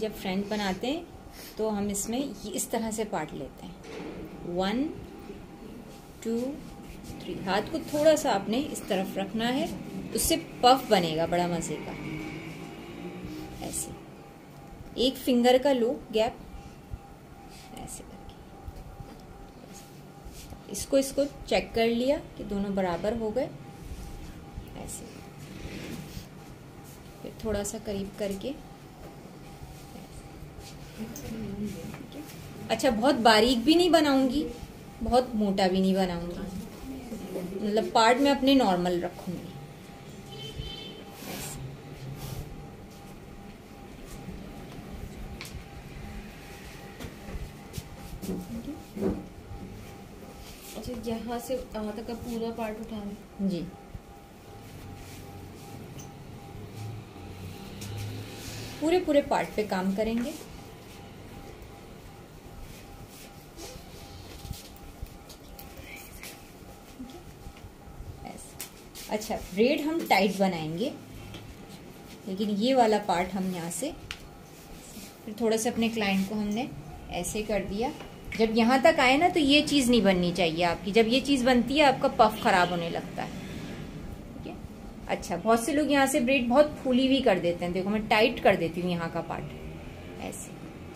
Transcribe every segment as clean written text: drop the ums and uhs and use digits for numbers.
जब फ्रंट बनाते हैं तो हम इसमें इस तरह से पार्ट लेते हैं, 1 2 3। हाथ को थोड़ा सा आपने इस तरफ रखना है, उससे पफ बनेगा बड़ा मजे का। ऐसे एक फिंगर का लो गैप, ऐसे करके इसको चेक कर लिया कि दोनों बराबर हो गए। ऐसे फिर थोड़ा सा करीब करके। अच्छा, बहुत बारीक भी नहीं बनाऊंगी, बहुत मोटा भी नहीं बनाऊंगी, मतलब पार्ट में अपने नॉर्मल रखूंगी। अच्छा, यहाँ से वहाँ तक का पूरा पार्ट उठाना जी। पूरे पार्ट पे काम करेंगे। अच्छा, ब्रेड हम टाइट बनाएंगे, लेकिन ये वाला पार्ट हम यहाँ से फिर थोड़ा सा अपने क्लाइंट को हमने ऐसे कर दिया। जब यहाँ तक आए ना तो ये चीज़ नहीं बननी चाहिए आपकी। जब ये चीज़ बनती है आपका पफ खराब होने लगता है। ठीक है। अच्छा, बहुत से लोग यहाँ से ब्रेड बहुत फूली भी कर देते हैं। देखो मैं टाइट कर देती हूँ यहाँ का पार्ट ऐसे।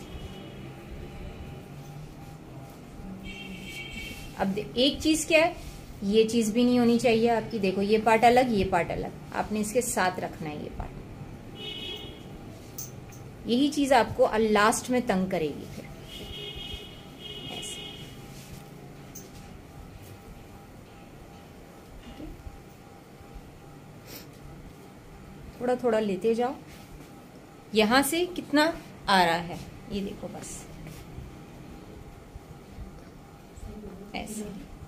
अब एक चीज़ क्या है, ये चीज़ भी नहीं होनी चाहिए आपकी। देखो ये पार्ट अलग, ये पार्ट अलग, आपने इसके साथ रखना है ये पार्ट। यही चीज़ आपको लास्ट में तंग करेगी फिर। थोड़ा थोड़ा लेते जाओ। यहां से कितना आ रहा है ये देखो, बस ऐसे।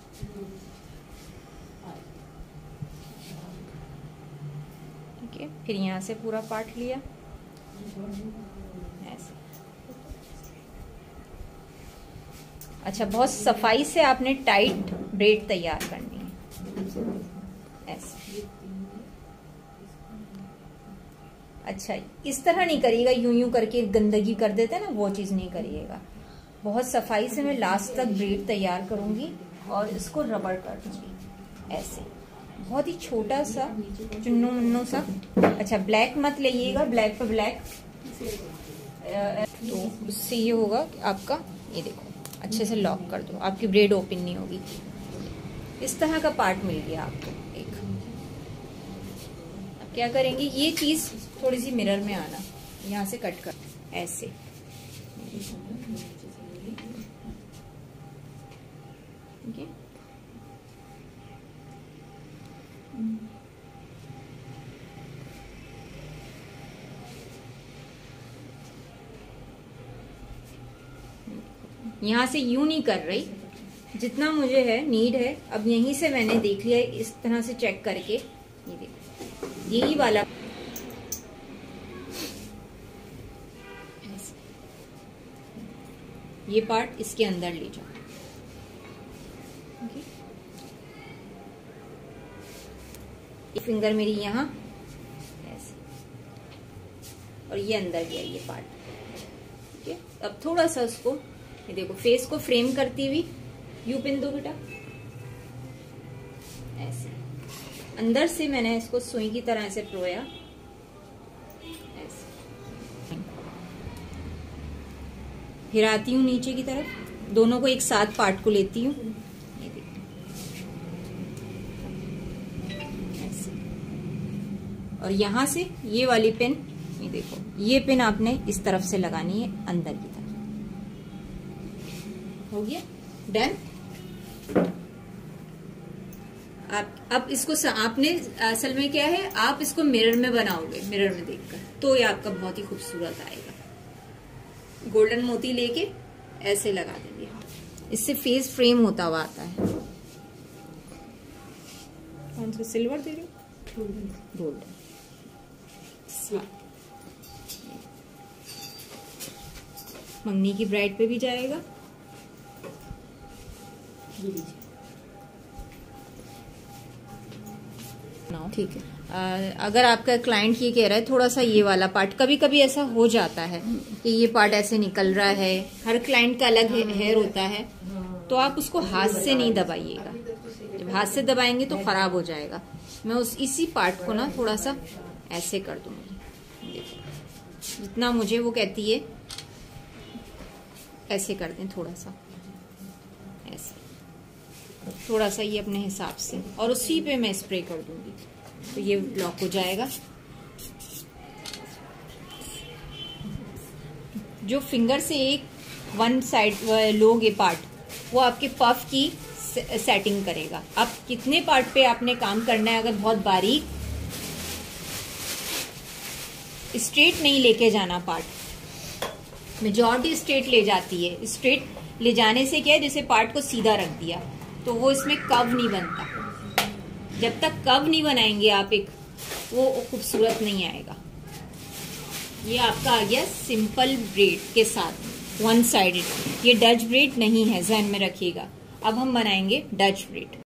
ठीक है, फिर यहां से पूरा पार्ट लिया ऐसे। अच्छा, बहुत सफाई से आपने टाइट ब्रेड तैयार करनी है ऐसे। अच्छा, इस तरह नहीं करिएगा, यूं करके गंदगी कर देते हैं ना, वो चीज नहीं करिएगा। बहुत सफाई से मैं लास्ट तक ब्रेड तैयार करूंगी और इसको रबड़ कर दूंगी ऐसे। बहुत ही छोटा सा चुन्नू मुन्नू सा। अच्छा, ब्लैक मत लेइएगा, ब्लैक पे ब्लैक तो उससे ये होगा कि आपका ये देखो अच्छे से लॉक कर दो, आपकी ब्रेड ओपन नहीं होगी। इस तरह का पार्ट मिल गया आपको एक। अब क्या करेंगे, ये चीज थोड़ी सी मिरर में आना, यहाँ से कट कर ऐसे। ठीक है, यहाँ से यूं नहीं कर रही, जितना मुझे है नीड है। अब यहीं से मैंने देख लिया इस तरह से चेक करके, ये देखो यही वाला ये पार्ट इसके अंदर ले जाओ। फिंगर मेरी यहाँ ऐसे, और ये अंदर गया ये पार्ट। ठीक है, अब थोड़ा सा उसको ये देखो फेस को फ्रेम करती हुई यू पिन दो बेटा ऐसे। अंदर से मैंने इसको सुई की तरह ऐसे प्रोया ऐसे। फिर आती हूँ नीचे की तरफ, दोनों को एक साथ पार्ट को लेती हूँ ये देखो ऐसे। और यहां से ये वाली पिन, ये देखो ये पिन आपने इस तरफ से लगानी है अंदर की तरफ। हो गया डन। आप अब इसको आपने असल में क्या है, आप इसको मिरर में बनाओगे, मिरर में देखकर, तो ये आपका बहुत ही खूबसूरत आएगा। गोल्डन मोती लेके ऐसे लगा देंगे, इससे फेस फ्रेम होता हुआ आता है। कौन सा सिल्वर दे रही हो? गोल्डन। मंगनी की ब्राइड पे भी जाएगा। ठीक है। अगर आपका क्लाइंट ये कह रहा है थोड़ा सा ये वाला पार्ट, कभी कभी ऐसा हो जाता है कि ये पार्ट ऐसे निकल रहा है, हर क्लाइंट का अलग हेयर होता है, तो आप उसको हाथ से नहीं दबाइएगा। जब हाथ से दबाएंगे तो खराब हो जाएगा। मैं इसी पार्ट को ना थोड़ा सा ऐसे कर दूंगी। देखो जितना मुझे वो कहती है ऐसे कर दें, थोड़ा सा ऐसे, थोड़ा सा ये अपने हिसाब से, और उसी पे मैं स्प्रे कर दूंगी तो ये ब्लॉक हो जाएगा। जो फिंगर से एक वन साइड लोगे पार्ट, वो आपके पफ की सेटिंग करेगा। अब कितने पार्ट पे आपने काम करना है, अगर बहुत बारीक स्ट्रेट नहीं लेके जाना पार्ट, मेजॉरिटी स्ट्रेट ले जाती है। स्ट्रेट ले जाने से क्या है, जैसे पार्ट को सीधा रख दिया तो वो इसमें कव नहीं बनता। जब तक कव नहीं बनाएंगे आप एक, वो खूबसूरत नहीं आएगा। ये आपका आ गया सिंपल ब्रेड के साथ वन साइडेड। ये डच ब्रेड नहीं है, ध्यान में रखिएगा। अब हम बनाएंगे डच ब्रेड।